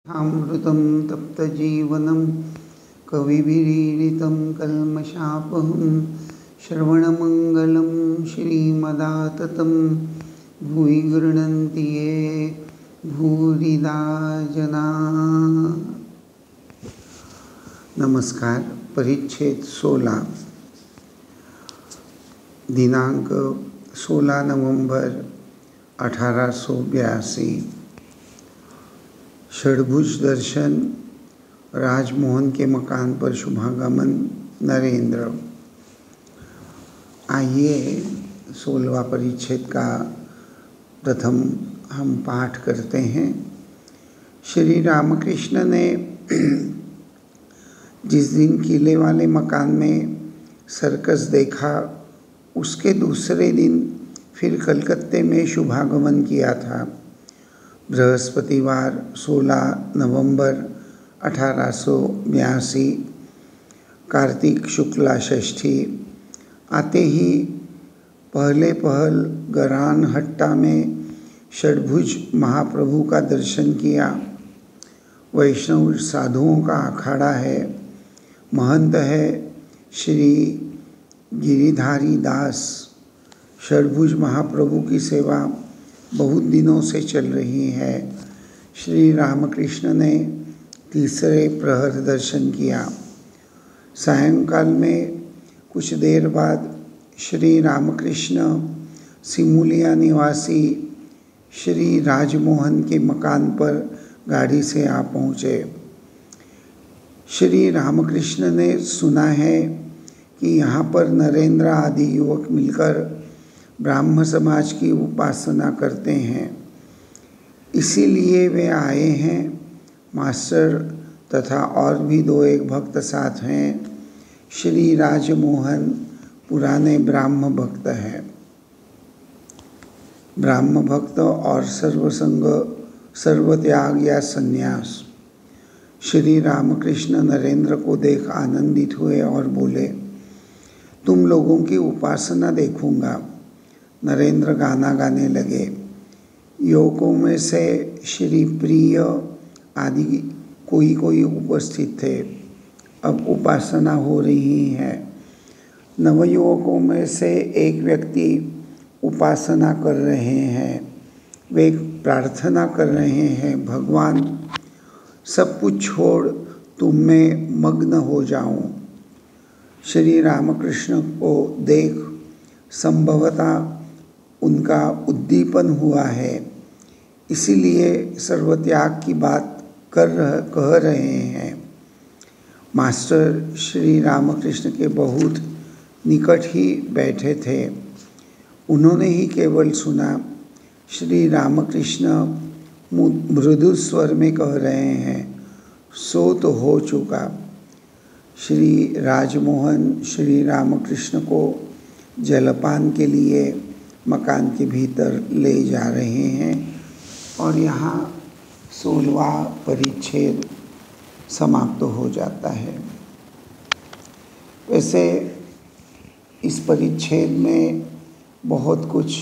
अमृतं तप्तजीवनं कविभिरीडितं कल्मषापहं श्रवणमङ्गलं श्रीमदाततं भूरि गृह्णन्ति ये भूरिदा जना। नमस्कार। परिच्छेद 16, दिनांक 16 नवंबर 1882। षड्भुज दर्शन, राजमोहन के मकान पर शुभागमन नरेंद्र। आइए 16वां परिच्छेद का प्रथम हम पाठ करते हैं। श्री रामकृष्ण ने जिस दिन किले वाले मकान में सर्कस देखा, उसके दूसरे दिन फिर कलकत्ते में शुभागमन किया था। बृहस्पतिवार 16 नवंबर 1882, कार्तिक शुक्ला षष्ठी। आते ही पहले पहल गरान हट्टा में षड्भुज महाप्रभु का दर्शन किया। वैष्णव साधुओं का अखाड़ा है। महंत है श्री गिरिधारी दास। षड्भुज महाप्रभु की सेवा बहुत दिनों से चल रही है। श्री रामकृष्ण ने तीसरे प्रहर दर्शन किया। सायंकाल में कुछ देर बाद श्री रामकृष्ण सिमुलिया निवासी श्री राजमोहन के मकान पर गाड़ी से आ पहुँचे। श्री रामकृष्ण ने सुना है कि यहाँ पर नरेंद्र आदि युवक मिलकर ब्राह्म समाज की उपासना करते हैं, इसीलिए वे आए हैं। मास्टर तथा और भी 2-1 भक्त साथ हैं। श्री राजमोहन पुराने ब्राह्म भक्त हैं। ब्राह्म भक्त और सर्वसंग सर्वत्याग या संन्यास। श्री रामकृष्ण नरेंद्र को देख आनंदित हुए और बोले, तुम लोगों की उपासना देखूंगा। नरेंद्र गाना गाने लगे। युवकों में से श्री प्रिय आदि कोई उपस्थित थे। अब उपासना हो रही है। नवयुवकों में से एक व्यक्ति उपासना कर रहे हैं। वे प्रार्थना कर रहे हैं, भगवान सब कुछ छोड़ तुम में मग्न हो जाऊं। श्री रामकृष्ण को देख संभवतः उनका उद्दीपन हुआ है, इसीलिए सर्वत्याग की बात कह रहे हैं। मास्टर श्री रामकृष्ण के बहुत निकट ही बैठे थे। उन्होंने ही केवल सुना। श्री रामकृष्ण मृदु स्वर में कह रहे हैं, सो तो हो चुका। श्री राजमोहन श्री रामकृष्ण को जलपान के लिए मकान के भीतर ले जा रहे हैं और यहाँ 16वां परिच्छेद समाप्त हो जाता है। वैसे इस परिच्छेद में बहुत कुछ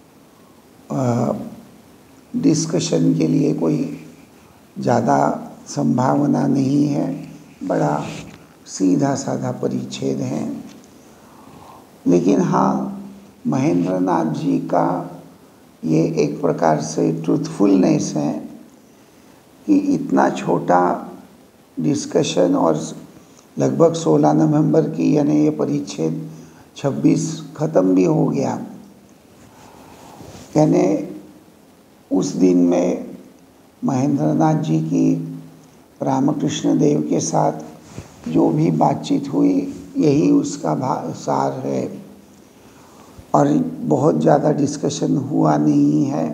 डिस्कशन के लिए कोई ज़्यादा संभावना नहीं है। बड़ा सीधा साधा परिच्छेद है। लेकिन हाँ, महेंद्र नाथ जी का ये एक प्रकार से ट्रूथफुलनेस है कि इतना छोटा डिस्कशन और लगभग 16 नवंबर की यानी ये परिच्छेद 26 ख़त्म भी हो गया। यानी उस दिन में महेंद्र नाथ जी की रामकृष्ण देव के साथ जो भी बातचीत हुई, यही उसका सार है और बहुत ज़्यादा डिस्कशन हुआ नहीं है।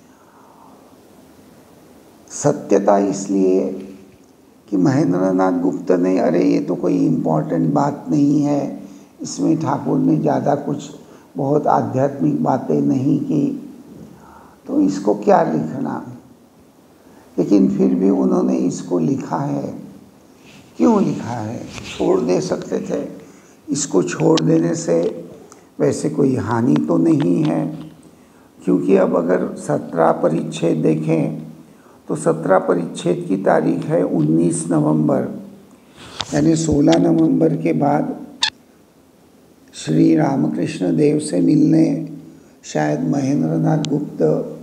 सत्यता इसलिए कि महेंद्र नाथ गुप्त ने अरे ये तो कोई इम्पोर्टेंट बात नहीं है, इसमें ठाकुर ने ज़्यादा कुछ बहुत आध्यात्मिक बातें नहीं की, तो इसको क्या लिखना। लेकिन फिर भी उन्होंने इसको लिखा है। क्यों लिखा है? छोड़ दे सकते थे। इसको छोड़ देने से वैसे कोई हानि तो नहीं है, क्योंकि अब अगर 17 परिच्छेद देखें तो 17 परिच्छेद की तारीख है 19 नवंबर, यानी 16 नवंबर के बाद श्री रामकृष्ण देव से मिलने शायद महेंद्रनाथ गुप्त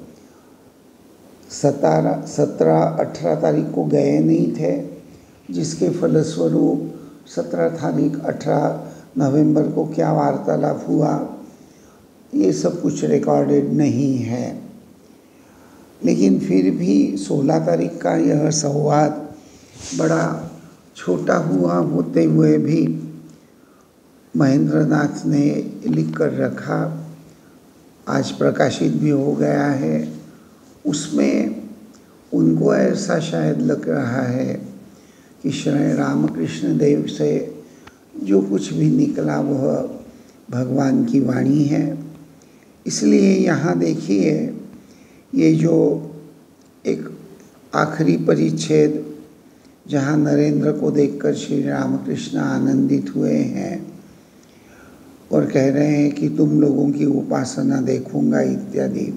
17-18 तारीख को गए नहीं थे, जिसके फलस्वरूप 17 तारीख 18 नवंबर को क्या वार्तालाप हुआ ये सब कुछ रिकॉर्डेड नहीं है। लेकिन फिर भी 16 तारीख का यह संवाद बड़ा छोटा हुआ होते हुए भी महेंद्रनाथ ने लिख कर रखा, आज प्रकाशित भी हो गया है। उसमें उनको ऐसा शायद लग रहा है कि श्री रामकृष्ण देव से जो कुछ भी निकला वह भगवान की वाणी है। इसलिए यहाँ देखिए, ये जो एक आखिरी परिच्छेद जहाँ नरेंद्र को देखकर श्री रामकृष्ण आनंदित हुए हैं और कह रहे हैं कि तुम लोगों की उपासना देखूंगा इत्यादि,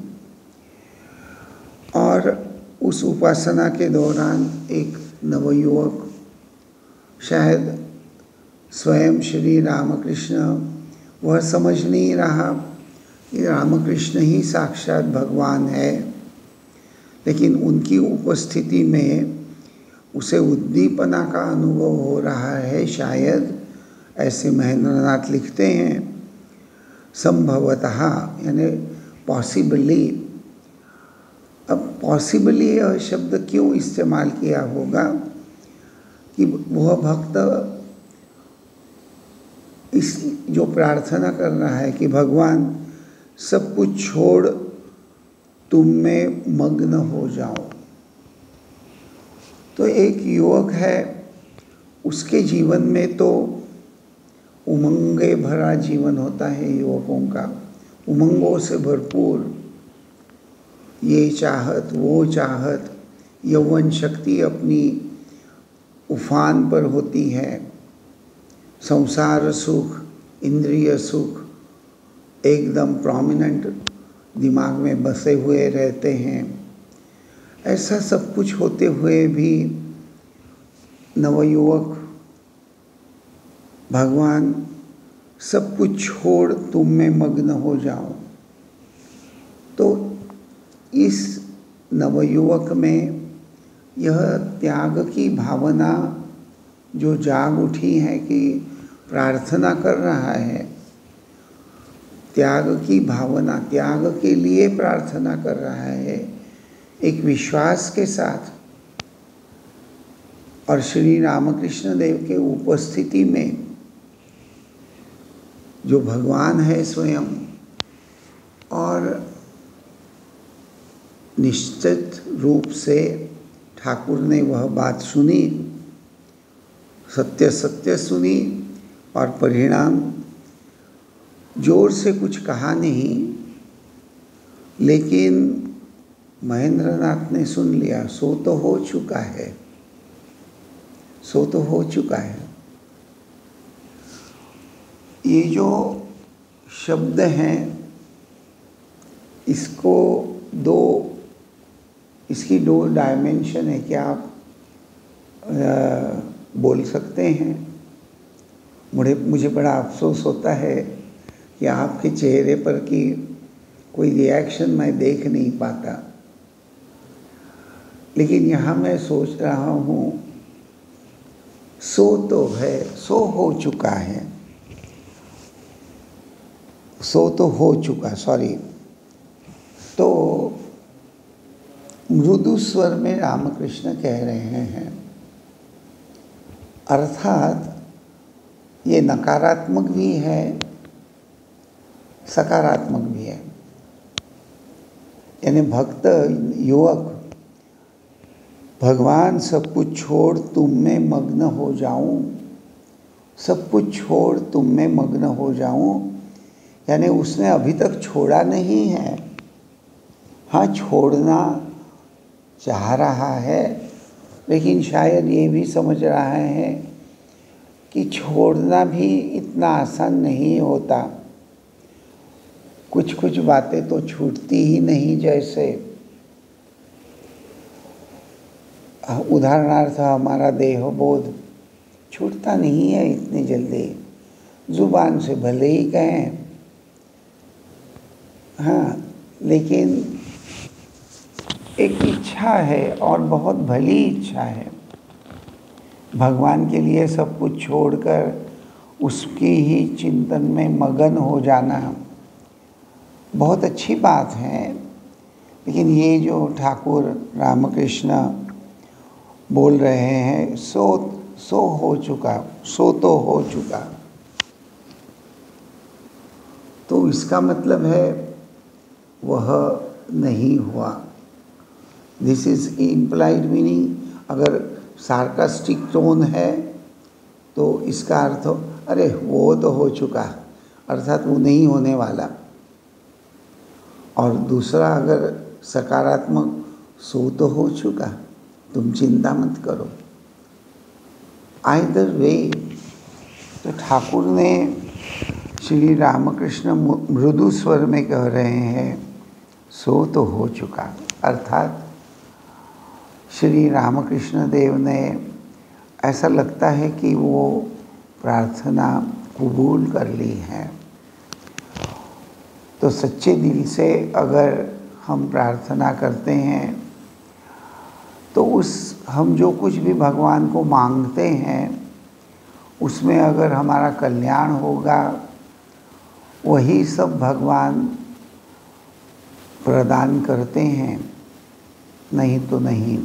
और उस उपासना के दौरान एक नवयुवक, शायद स्वयं श्री रामकृष्ण, वह समझ नहीं रहा कि रामकृष्ण ही साक्षात भगवान है, लेकिन उनकी उपस्थिति में उसे उद्दीपना का अनुभव हो रहा है, शायद ऐसे महेंद्रनाथ लिखते हैं। संभवतः यानी पॉसिबली। अब पॉसिबली यह शब्द क्यों इस्तेमाल किया होगा कि वह भक्त इस जो प्रार्थना कर रहा है कि भगवान सब कुछ छोड़ तुम में मग्न हो जाओ। तो एक युवक है, उसके जीवन में तो उमंगे भरा जीवन होता है, युवकों का उमंगों से भरपूर, ये चाहत वो चाहत, यौवन शक्ति अपनी उफान पर होती है, संसार सुख, इंद्रिय सुख एकदम प्रोमिनेंट दिमाग में बसे हुए रहते हैं। ऐसा सब कुछ होते हुए भी नवयुवक भगवान सब कुछ छोड़ तुम में मग्न हो जाओ। तो इस नवयुवक में यह त्याग की भावना जो जाग उठी है कि प्रार्थना कर रहा है, त्याग की भावना, त्याग के लिए प्रार्थना कर रहा है एक विश्वास के साथ, और श्री रामकृष्ण देव के उपस्थिति में जो भगवान है स्वयं, और निश्चित रूप से ठाकुर ने वह बात सुनी, सत्य सत्य सुनी, और परिणाम जोर से कुछ कहा नहीं, लेकिन महेंद्रनाथ ने सुन लिया, सो तो हो चुका है, सो तो हो चुका है। ये जो शब्द हैं, इसकी दो डायमेंशन है, क्या आप बोल सकते हैं? मुझे बड़ा अफसोस होता है कि आपके चेहरे पर की कोई रिएक्शन मैं देख नहीं पाता, लेकिन यहाँ मैं सोच रहा हूँ, सो तो है, सो हो चुका है, सो तो हो चुका, सॉरी। तो मृदु स्वर में रामकृष्ण कह रहे हैं, अर्थात ये नकारात्मक भी है, सकारात्मक भी है। यानी भक्त युवक, भगवान सब कुछ छोड़ तुम में मग्न हो जाऊं, सब कुछ छोड़ तुम में मग्न हो जाऊं, यानी उसने अभी तक छोड़ा नहीं है। हाँ, छोड़ना चाह रहा है, लेकिन शायद ये भी समझ रहा है कि छोड़ना भी इतना आसान नहीं होता, कुछ कुछ बातें तो छूटती ही नहीं। जैसे उदाहरणार्थ हमारा देह बोध छूटता नहीं है इतनी जल्दी, जुबान से भले ही कहें, हाँ, लेकिन एक इच्छा है और बहुत भली इच्छा है भगवान के लिए सब कुछ छोड़कर उसकी ही चिंतन में मगन हो जाना बहुत अच्छी बात है। लेकिन ये जो ठाकुर रामकृष्ण बोल रहे हैं सो हो चुका, सो तो हो चुका, तो इसका मतलब है वह नहीं हुआ। This is implied meaning. अगर सार्कास्टिक टोन है तो इसका अर्थ अरे वो तो हो चुका, अर्थात वो नहीं होने वाला। और दूसरा अगर सकारात्मक, सो तो हो चुका, तुम चिंता मत करो। आइदर वे, तो ठाकुर ने श्री रामकृष्ण मृदु स्वर में कह रहे हैं सो तो हो चुका, अर्थात श्री रामकृष्ण देव ने ऐसा लगता है कि वो प्रार्थना कबूल कर ली है। तो सच्चे दिल से अगर हम प्रार्थना करते हैं तो हम जो कुछ भी भगवान को मांगते हैं उसमें अगर हमारा कल्याण होगा वही सब भगवान प्रदान करते हैं, नहीं तो नहीं।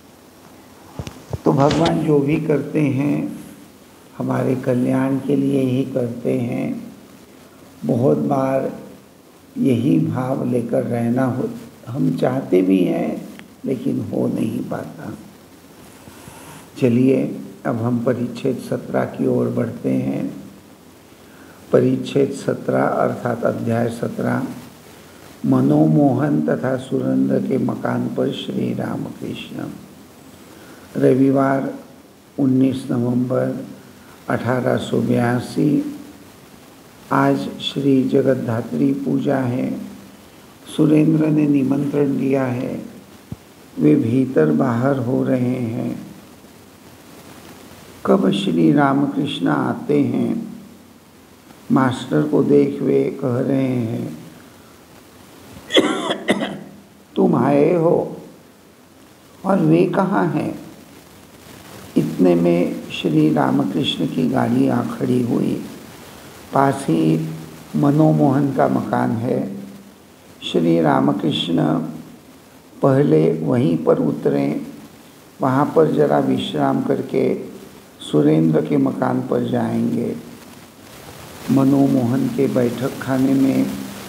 तो भगवान जो भी करते हैं हमारे कल्याण के लिए ही करते हैं। बहुत बार यही भाव लेकर रहना हो, हम चाहते भी हैं लेकिन हो नहीं पाता। चलिए अब हम परिच्छेद 17 की ओर बढ़ते हैं। परिच्छेद 17 अर्थात अध्याय 17, मनोमोहन तथा सुरेंद्र के मकान पर श्री रामकृष्ण। रविवार 19 नवंबर 1882। आज श्री जगद्धात्री पूजा है। सुरेंद्र ने निमंत्रण दिया है, वे भीतर बाहर हो रहे हैं। कब श्री रामकृष्ण आते हैं? मास्टर को देख वे कह रहे हैं तुम आए हो और वे कहाँ हैं? इतने में श्री रामकृष्ण की गाड़ी आ खड़ी हुई। पास ही मनोमोहन का मकान है। श्री रामकृष्ण पहले वहीं पर उतरे, वहाँ पर जरा विश्राम करके सुरेंद्र के मकान पर जाएंगे। मनोमोहन के बैठक खाने में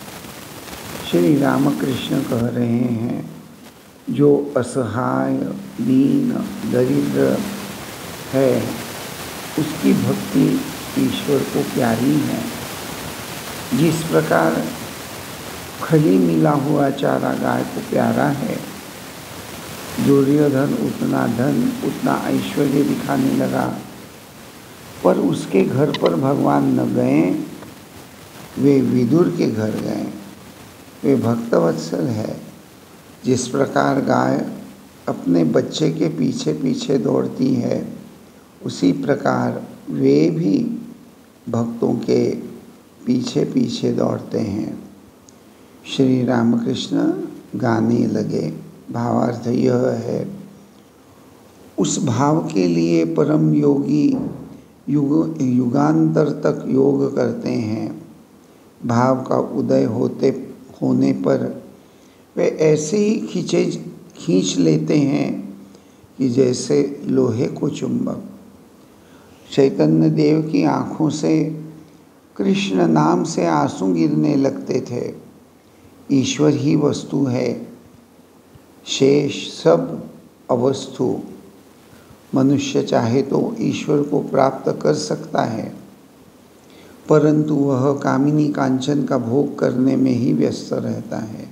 श्री रामकृष्ण कह रहे हैं, जो असहाय, दीन, दरिद्र है उसकी भक्ति ईश्वर को प्यारी है। जिस प्रकार खली मिला हुआ चारा गाय को प्यारा है। दुर्योधन उतना धन, उतना ऐश्वर्य दिखाने लगा, पर उसके घर पर भगवान न गए, वे विदुर के घर गए। वे भक्तवत्सल है। जिस प्रकार गाय अपने बच्चे के पीछे पीछे दौड़ती है, उसी प्रकार वे भी भक्तों के पीछे पीछे दौड़ते हैं। श्री रामकृष्ण गाने लगे। भावार्थ यह है, उस भाव के लिए परम योगी युगांतर तक योग करते हैं। भाव का उदय होने पर वे ऐसे ही खींच लेते हैं कि जैसे लोहे को चुंबक। चैतन्य देव की आँखों से कृष्ण नाम से आंसू गिरने लगते थे। ईश्वर ही वस्तु है, शेष सब अवस्तु। मनुष्य चाहे तो ईश्वर को प्राप्त कर सकता है, परंतु वह कामिनी कांचन का भोग करने में ही व्यस्त रहता है।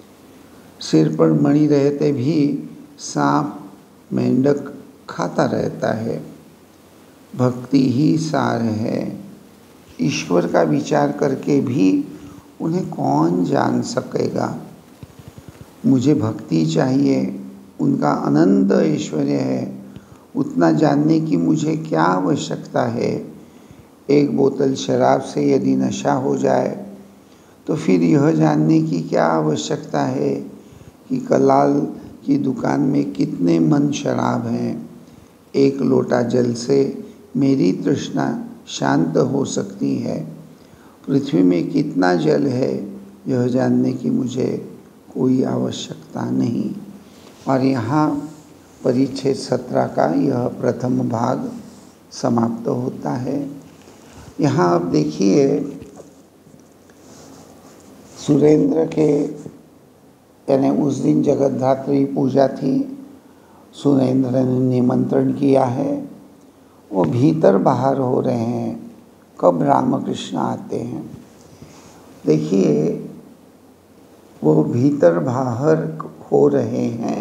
सिर पर मणि रहते भी सांप मेंढक खाता रहता है। भक्ति ही सार है। ईश्वर का विचार करके भी उन्हें कौन जान सकेगा। मुझे भक्ति चाहिए, उनका अनंत ऐश्वर्य है, उतना जानने की मुझे क्या आवश्यकता है। एक बोतल शराब से यदि नशा हो जाए तो फिर यह जानने की क्या आवश्यकता है कि कलाल की दुकान में कितने मन शराब हैं। एक लोटा जल से मेरी तृष्णा शांत हो सकती है। पृथ्वी में कितना जल है यह जानने की मुझे कोई आवश्यकता नहीं। और यहाँ परिच्छेद 17 का यह प्रथम भाग समाप्त होता है। यहाँ आप देखिए, सुरेंद्र के यानी उस दिन जगद्धात्री पूजा थी, सुरेंद्र ने निमंत्रण किया है, वो भीतर बाहर हो रहे हैं, कब रामकृष्ण आते हैं। देखिए, वो भीतर बाहर हो रहे हैं,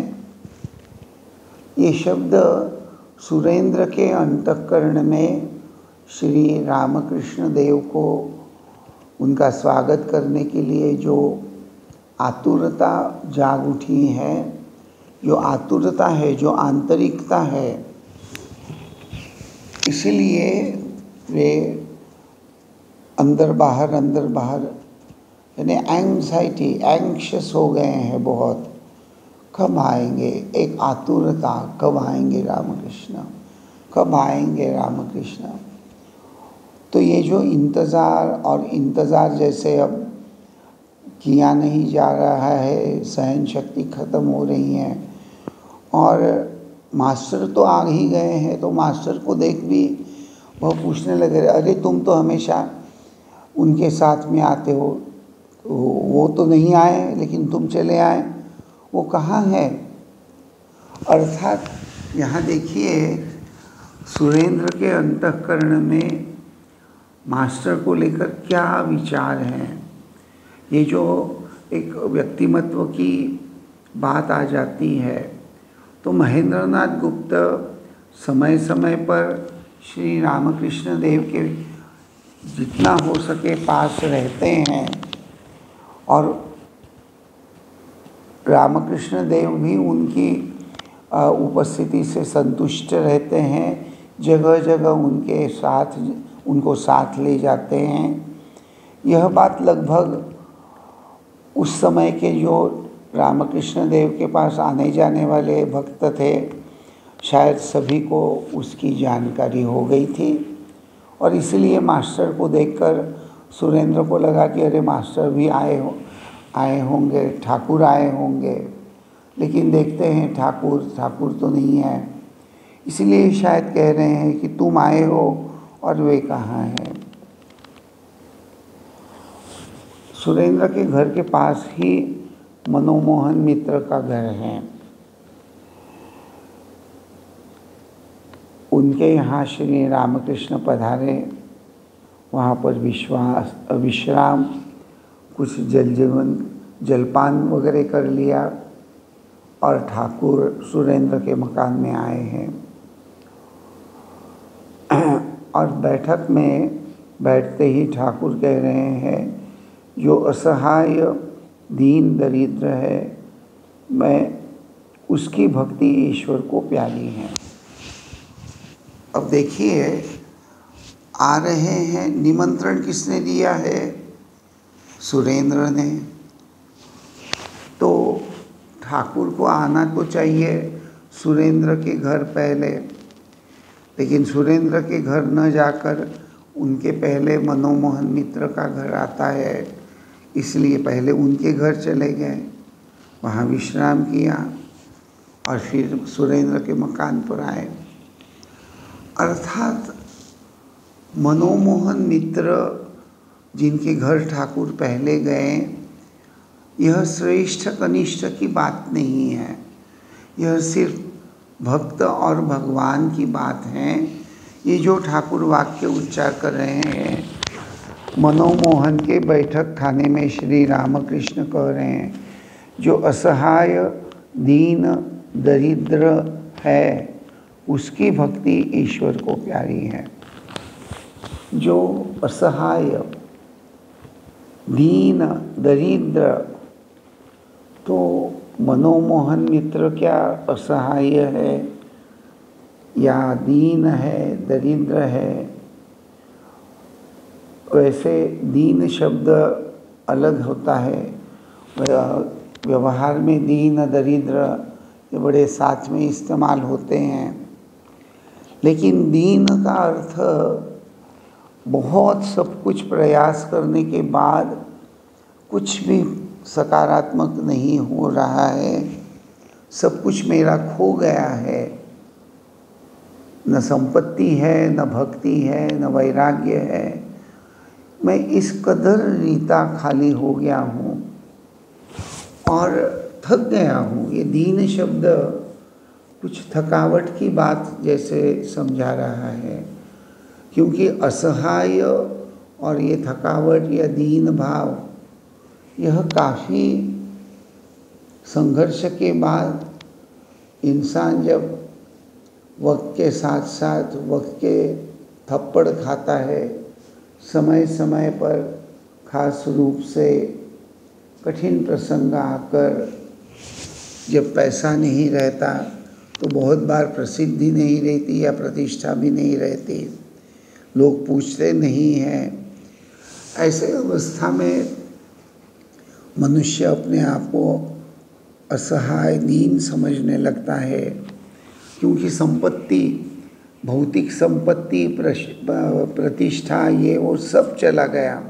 ये शब्द सुरेंद्र के अंतःकरण में श्री रामकृष्ण देव को उनका स्वागत करने के लिए जो आतुरता जाग उठी है, जो आतुरता है, जो आंतरिकता है, इसीलिए वे अंदर बाहर यानी एंग्जाइटी, एंग्शियस हो गए हैं बहुत। कब आएंगे, एक आतुरता, कब आएंगे रामकृष्ण, कब आएंगे रामकृष्ण। तो ये जो इंतज़ार जैसे अब किया नहीं जा रहा है, सहन शक्ति खत्म हो रही है। और मास्टर तो आ ही गए हैं, तो मास्टर को देख भी वह पूछने लगे, अरे तुम तो हमेशा उनके साथ में आते हो, तो वो तो नहीं आए लेकिन तुम चले आए, वो कहाँ है। अर्थात यहाँ देखिए, सुरेंद्र के अंतःकरण में मास्टर को लेकर क्या विचार हैं। ये जो एक व्यक्तिमत्व की बात आ जाती है, तो महेंद्रनाथ गुप्त समय समय पर श्री रामकृष्ण देव के जितना हो सके पास रहते हैं, और रामकृष्ण देव भी उनकी उपस्थिति से संतुष्ट रहते हैं, जगह जगह उनको साथ ले जाते हैं। यह बात लगभग उस समय के जो रामकृष्ण देव के पास आने जाने वाले भक्त थे, शायद सभी को उसकी जानकारी हो गई थी। और इसलिए मास्टर को देखकर सुरेंद्र को लगा कि अरे मास्टर भी आए होंगे, ठाकुर आए होंगे, लेकिन देखते हैं ठाकुर तो नहीं है। इसलिए शायद कह रहे हैं कि तुम आए हो और वे कहाँ हैं। सुरेंद्र के घर के पास ही मनोमोहन मित्र का घर है। उनके यहाँ श्री रामकृष्ण पधारे, वहाँ पर विश्राम, कुछ जलपान वगैरह कर लिया, और ठाकुर सुरेंद्र के मकान में आए हैं। और बैठक में बैठते ही ठाकुर कह रहे हैं, जो असहाय दीन दरिद्र है, मैं उसकी भक्ति ईश्वर को प्यारी है। अब देखिए, आ रहे हैं, निमंत्रण किसने दिया है? सुरेंद्र ने। तो ठाकुर को आना तो चाहिए सुरेंद्र के घर पहले, लेकिन सुरेंद्र के घर न जाकर उनके पहले मनोमोहन मित्र का घर आता है, इसलिए पहले उनके घर चले गए, वहाँ विश्राम किया और फिर सुरेंद्र के मकान पर आए। अर्थात मनोमोहन मित्र जिनके घर ठाकुर पहले गए, यह श्रेष्ठ कनिष्ठ की बात नहीं है, यह सिर्फ भक्त और भगवान की बात है। ये जो ठाकुर वाक्य उच्चार कर रहे हैं, मनोमोहन के बैठक खाने में श्री रामकृष्ण कह रहे हैं, जो असहाय दीन दरिद्र है उसकी भक्ति ईश्वर को प्यारी है। जो असहाय दीन दरिद्र, तो मनोमोहन मित्र क्या असहाय है या दीन है, दरिद्र है? वैसे दीन शब्द अलग होता है। व्यवहार में दीन दरिद्र ये बड़े साथ में इस्तेमाल होते हैं, लेकिन दीन का अर्थ बहुत सब कुछ प्रयास करने के बाद कुछ भी सकारात्मक नहीं हो रहा है, सब कुछ मेरा खो गया है, न संपत्ति है, न भक्ति है, न वैराग्य है, मैं इस कदर रीता खाली हो गया हूँ और थक गया हूँ। ये दीन शब्द कुछ थकावट की बात जैसे समझा रहा है, क्योंकि असहाय और ये थकावट या दीन भाव यह काफ़ी संघर्ष के बाद इंसान जब वक्त के साथ साथ वक्त के थप्पड़ खाता है, समय समय पर खास रूप से कठिन प्रसंग आकर जब पैसा नहीं रहता तो बहुत बार प्रसिद्धि नहीं रहती या प्रतिष्ठा भी नहीं रहती, लोग पूछते नहीं हैं। ऐसे अवस्था में मनुष्य अपने आप को असहाय दीन समझने लगता है, क्योंकि संपत्ति, भौतिक संपत्ति, प्रतिष्ठा, ये वो सब चला गया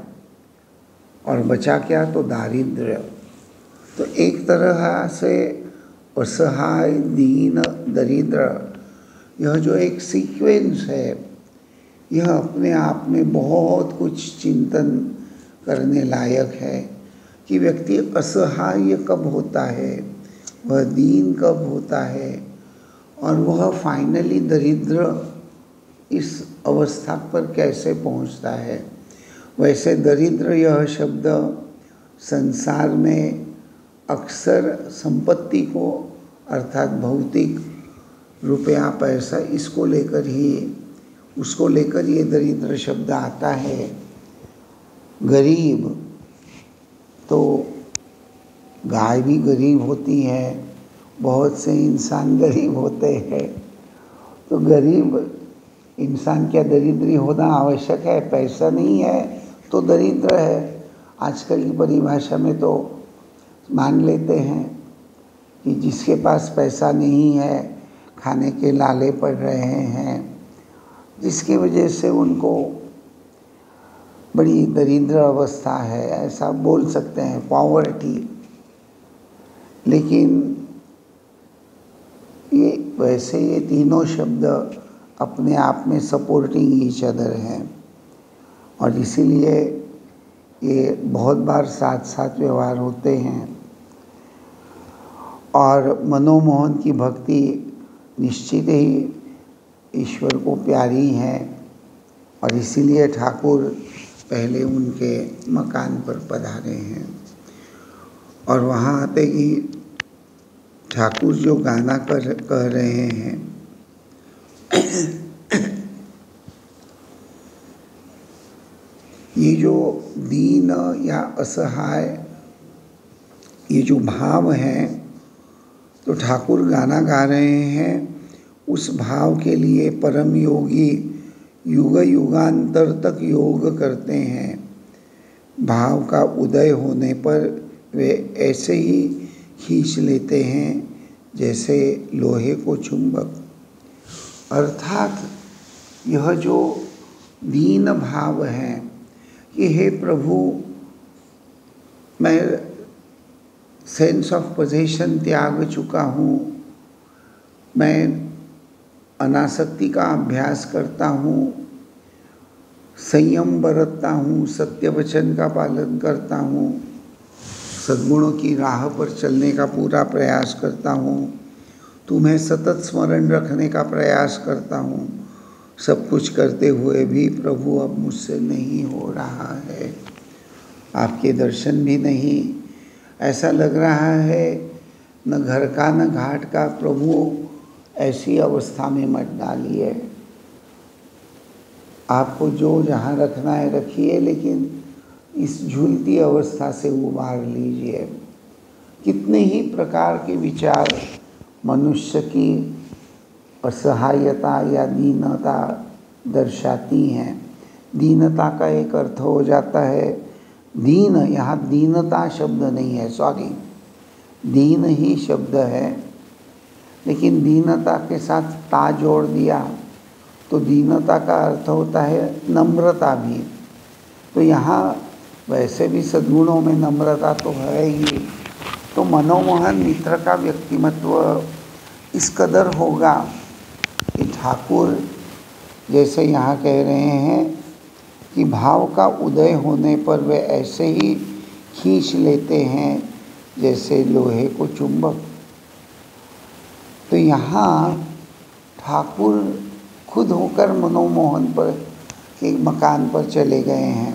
और बचा क्या? तो दारिद्र्य। तो एक तरह से असहाय दीन दरिद्र यह जो एक सीक्वेंस है, यह अपने आप में बहुत कुछ चिंतन करने लायक है कि व्यक्ति असहाय कब होता है, वह दीन कब होता है और वह फाइनली दरिद्र इस अवस्था पर कैसे पहुंचता है। वैसे दरिद्र यह शब्द संसार में अक्सर संपत्ति को अर्थात भौतिक रुपया पैसा इसको लेकर ही, उसको लेकर ये दरिद्र शब्द आता है। गरीब तो गाय भी गरीब होती है, बहुत से इंसान गरीब होते हैं, तो गरीब इंसान क्या दरिद्री होना आवश्यक है? पैसा नहीं है तो दरिद्र है। आजकल की परिभाषा में तो मान लेते हैं कि जिसके पास पैसा नहीं है, खाने के लाले पड़ रहे हैं, जिसकी वजह से उनको बड़ी दरिद्र अवस्था है, ऐसा बोल सकते हैं, पॉवर्टी। लेकिन ये वैसे ये तीनों शब्द अपने आप में सपोर्टिंग ईच अदर हैं और इसीलिए ये बहुत बार साथ साथ व्यवहार होते हैं। और मनोमोहन की भक्ति निश्चित ही ईश्वर को प्यारी है और इसीलिए ठाकुर पहले उनके मकान पर पधारे हैं। और वहाँ आते ही ठाकुर जो गाना कह रहे हैं, ये जो दीन या असहाय ये जो भाव है, तो ठाकुर गाना गा रहे हैं। उस भाव के लिए परम योगी युग युगांतर तक योग करते हैं। भाव का उदय होने पर वे ऐसे ही खींच लेते हैं जैसे लोहे को चुंबक। अर्थात यह जो दीन भाव है कि हे प्रभु, मैं सेंस ऑफ पोजेशन त्याग चुका हूँ, मैं अनासक्ति का अभ्यास करता हूँ, संयम बरतता हूँ, सत्य वचन का पालन करता हूँ, सद्गुणों की राह पर चलने का पूरा प्रयास करता हूँ, तुम्हें सतत स्मरण रखने का प्रयास करता हूँ। सब कुछ करते हुए भी प्रभु अब मुझसे नहीं हो रहा है, आपके दर्शन भी नहीं, ऐसा लग रहा है न घर का न घाट का। प्रभु ऐसी अवस्था में मत डालिए, आपको जो जहाँ रखना है रखिए, लेकिन इस झूलती अवस्था से उबार लीजिए। कितने ही प्रकार के विचार मनुष्य की असहायता या दीनता दर्शाती हैं। दीनता का एक अर्थ हो जाता है दीन, यहाँ दीनता शब्द नहीं है, सॉरी, दीन ही शब्द है, लेकिन दीनता के साथ ता जोड़ दिया तो दीनता का अर्थ होता है नम्रता भी। तो यहाँ वैसे भी सद्गुणों में नम्रता तो है ही, तो मनोमोहन मित्र का व्यक्तिमत्व इस कदर होगा कि ठाकुर जैसे यहाँ कह रहे हैं कि भाव का उदय होने पर वे ऐसे ही खींच लेते हैं जैसे लोहे को चुंबक। तो यहाँ ठाकुर खुद होकर मनोमोहन पर के मकान पर चले गए हैं,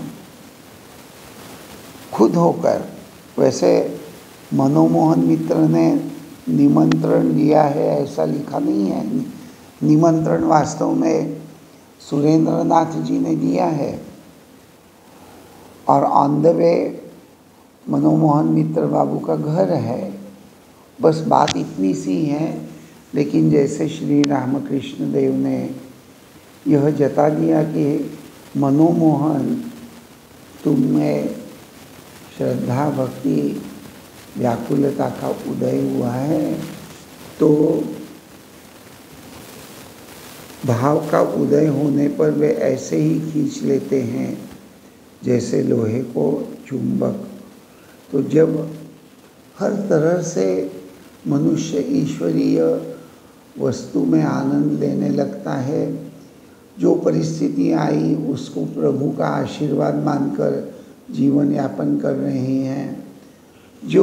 खुद होकर। वैसे मनोमोहन मित्र ने निमंत्रण दिया है ऐसा लिखा नहीं है, निमंत्रण वास्तव में सुरेंद्र नाथ जी ने दिया है और on the way Manomohan Mitra बाबू का घर है। बस बात इतनी सी है, लेकिन जैसे श्री रामकृष्ण देव ने यह जता दिया कि मनोमोहन तुम में श्रद्धा भक्ति व्याकुलता का उदय हुआ है, तो भाव का उदय होने पर वे ऐसे ही खींच लेते हैं जैसे लोहे को चुंबक। तो जब हर तरह से मनुष्य ईश्वरीय वस्तु में आनंद लेने लगता है, जो परिस्थिति आई उसको प्रभु का आशीर्वाद मानकर जीवन यापन कर रहे हैं, जो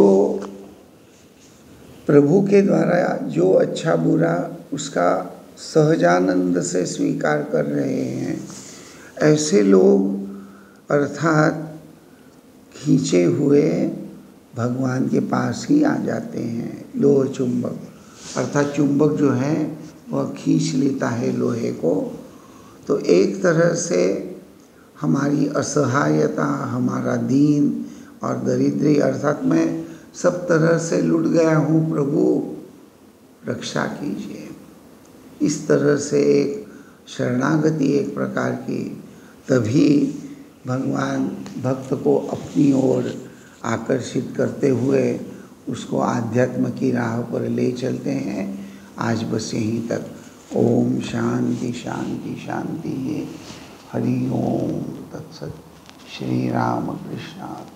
प्रभु के द्वारा जो अच्छा बुरा उसका सहजानंद से स्वीकार कर रहे हैं, ऐसे लोग अर्थात खींचे हुए भगवान के पास ही आ जाते हैं। लोह चुंबक अर्थात चुंबक जो है वह खींच लेता है लोहे को। तो एक तरह से हमारी असहायता, हमारा दीन और दरिद्री अर्थात मैं सब तरह से लुट गया हूँ, प्रभु रक्षा कीजिए, इस तरह से एक शरणागति एक प्रकार की, तभी भगवान भक्त को अपनी ओर आकर्षित करते हुए उसको आध्यात्म की राह पर ले चलते हैं। आज बस यहीं तक। ओम शांति शांति शांति। हरि ओम तत्सत। श्री राम कृष्ण।